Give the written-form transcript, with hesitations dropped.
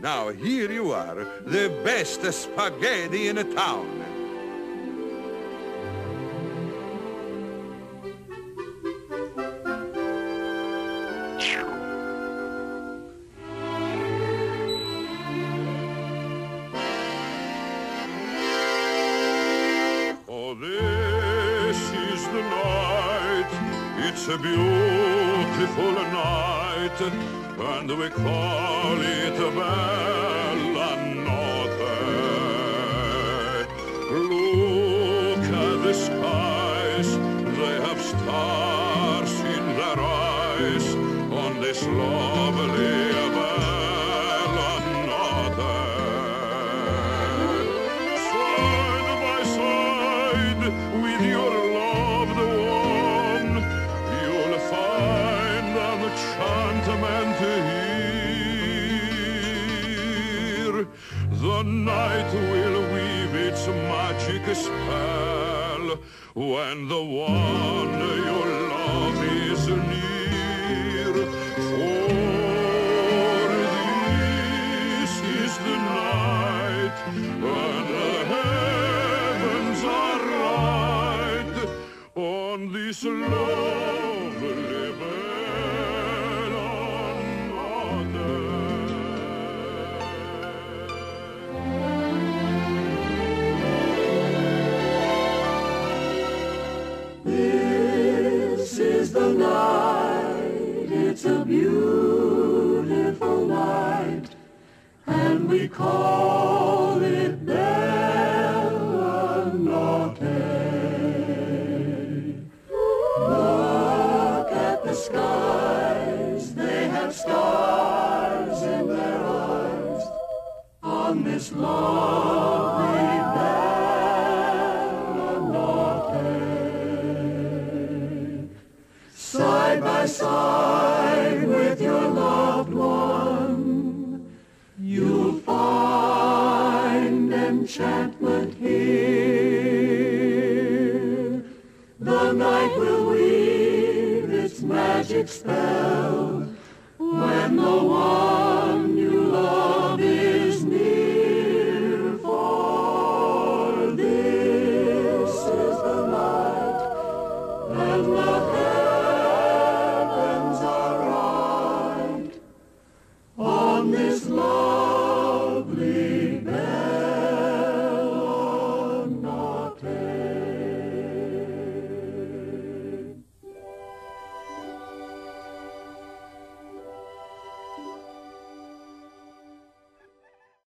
Now here you are, the best spaghetti in town. Oh, this is the night. It's a beautiful night, and we call it Bella Notte. Look at the skies, they have stars in their eyes on this lovely Bella Notte. Side by side with your loved one, you'll find an enchantment here. The night will weave its magic spell when the one you love is near. For this is the night when the heavens are right on this lovely Bella Notte. This is the night, it's a beautiful night, and we call it Bella Notte. Look at the skies, they have stars in their eyes on this lovely Bella Notte. Side by side with your loved one, you'll find enchantment here. The night will weave its magic spell when the one